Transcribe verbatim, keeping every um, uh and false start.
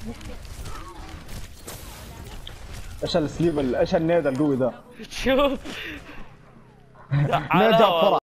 ايش السليب ايش النيد القوي ده؟ شوف نيد فرع.